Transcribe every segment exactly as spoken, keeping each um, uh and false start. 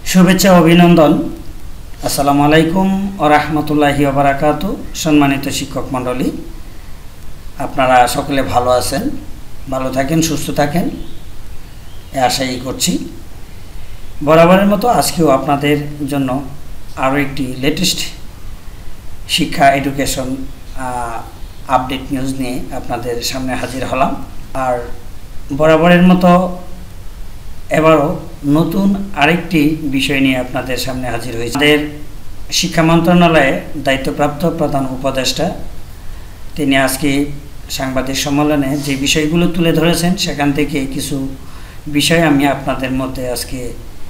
শুভেচ্ছা অভিনন্দন। আসসালামু আলাইকুম ওয়া রাহমাতুল্লাহি ওয়া বারাকাতুহু। সম্মানিত শিক্ষক মণ্ডলী, আপনারা সকলে ভালো আছেন, ভালো থাকেন, সুস্থ থাকেন এই আশাই করছি। বরাবরের মতো আজকেও আপনাদের জন্য আরও একটি লেটেস্ট শিক্ষা এডুকেশন আপডেট নিউজ নিয়ে আপনাদের সামনে হাজির হলাম। আর বরাবরের মতো এবারও নতুন আরেকটি বিষয় নিয়ে আপনাদের সামনে হাজির হয়েছে। আমাদের শিক্ষা মন্ত্রণালয়ে দায়িত্বপ্রাপ্ত প্রধান উপদেষ্টা তিনি আজকে সাংবাদিক সম্মেলনে যে বিষয়গুলো তুলে ধরেছেন সেখান থেকে কিছু বিষয় আমি আপনাদের মধ্যে আজকে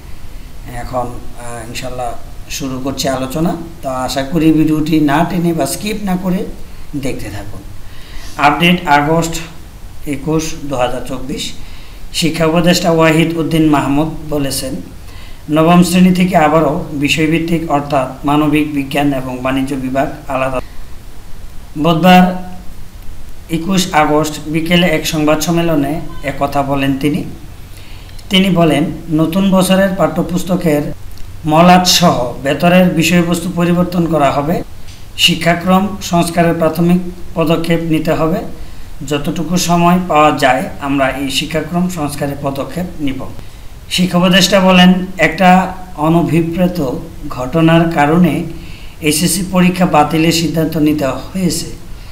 এখন ইনশাল্লাহ শুরু করছি আলোচনা। তো আশা করি ভিডিওটি না টেনে বা স্কিপ না করে দেখতে থাকুন। আপডেট আগস্ট একুশ দু হাজার চব্বিশ। শিক্ষা উপদেষ্টা ওয়াহিদ উদ্দিন মাহমুদ বলেছেন, নবম শ্রেণী থেকে আবারও বিষয়ভিত্তিক অর্থাৎ মানবিক বিজ্ঞান এবং বাণিজ্য বিভাগ আলাদা। বুধবার একুশ আগস্ট বিকেলে এক সংবাদ সম্মেলনে একথা বলেন তিনি তিনি বলেন, নতুন বছরের পাঠ্যপুস্তকের মলাটসহ ভেতরের বিষয়বস্তু পরিবর্তন করা হবে। শিক্ষাক্রম সংস্কারের প্রাথমিক পদক্ষেপ নিতে হবে। যতটুকু সময় পাওয়া যায় আমরা এই শিক্ষাক্রম সংস্কারের পদক্ষেপ নিব। শিক্ষা উপদেষ্টা বলেন, একটা অনভিপ্রেত ঘটনার কারণে এসএসসি পরীক্ষা বাতিলের সিদ্ধান্ত নিতে হয়েছে।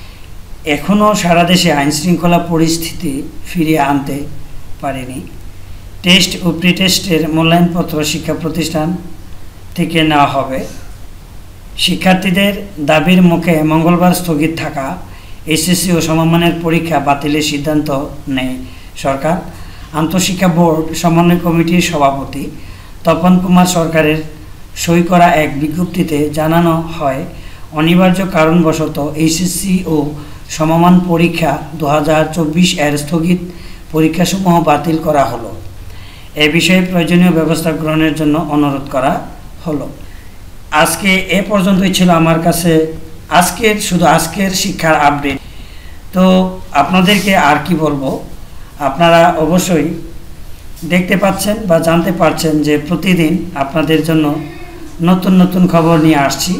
এখনও সারা দেশে আইনশৃঙ্খলা পরিস্থিতি ফিরিয়ে আনতে পারেনি। টেস্ট ও প্রি টেস্টের মূল্যায়নপত্র শিক্ষা প্রতিষ্ঠান থেকে নেওয়া হবে। শিক্ষার্থীদের দাবির মুখে মঙ্গলবার স্থগিত থাকা এসএসসি ও সমমানের পরীক্ষা বাতিলের সিদ্ধান্ত নেয় সরকার। আন্তঃশিক্ষা বোর্ড সমন্বয় কমিটির সভাপতি তপন কুমার সরকারের সই করা এক বিজ্ঞপ্তিতে জানানো হয়, অনিবার্য কারণবশত এইচএসসি ও সমমান পরীক্ষা দু হাজার চব্বিশ এর স্থগিত পরীক্ষাসমূহ বাতিল করা হলো। এ বিষয়ে প্রয়োজনীয় ব্যবস্থা গ্রহণের জন্য অনুরোধ করা হলো। আজকে এ পর্যন্তই ছিল আমার কাছে আজকের শুধু আজকের শিক্ষার আপডেট। তো আপনাদেরকে আর কি বলবো, আপনারা অবশ্যই দেখতে পাচ্ছেন বা জানতে পারছেন যে প্রতিদিন আপনাদের জন্য নতুন নতুন খবর নিয়ে আসছি।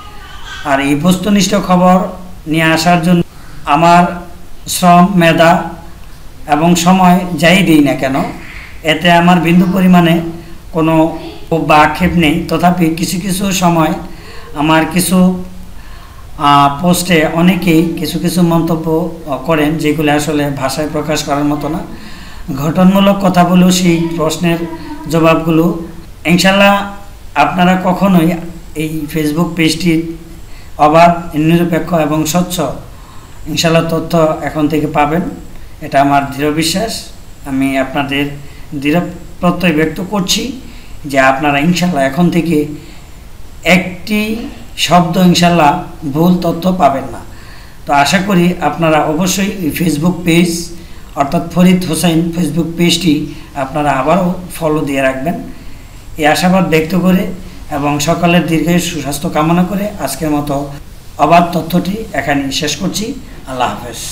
আর এই বস্তুনিষ্ঠ খবর নিয়ে আসার জন্য আমার শ্রম, মেধা এবং সময় যাই দিই না কেন, এতে আমার বিন্দু পরিমাণে কোনো বা আক্ষেপ নেই। তথাপি কিছু কিছু সময় আমার কিছু পোস্টে অনেকেই কিছু কিছু মন্তব্য করেন যেগুলো আসলে ভাষায় প্রকাশ করার মতো না। গঠনমূলক কথাগুলো, সেই প্রশ্নের জবাবগুলো ইনশাল্লাহ আপনারা কখনোই এই ফেসবুক পেজটির অবাধ, নিরপেক্ষ এবং স্বচ্ছ ইনশাল্লাহ তথ্য এখন থেকে পাবেন, এটা আমার দৃঢ় বিশ্বাস। আমি আপনাদের দৃঢ় প্রত্যয় ব্যক্ত করছি যে আপনারা ইনশাল্লাহ এখন থেকে একটি শব্দ ইনশাল্লাহ ভুল তথ্য পাবেন না। তো আশা করি আপনারা অবশ্যই এই ফেসবুক পেজ অর্থাৎ ফরিদ হোসেন ফেসবুক পেজটি আপনারা আবারও ফলো দিয়ে রাখবেন, এই আশাবাদ ব্যক্ত করে এবং সকলের দীর্ঘায়ু সুস্বাস্থ্য কামনা করে আজকের মতো অবাধ তথ্যটি এখানে শেষ করছি। আল্লাহ হাফেজ।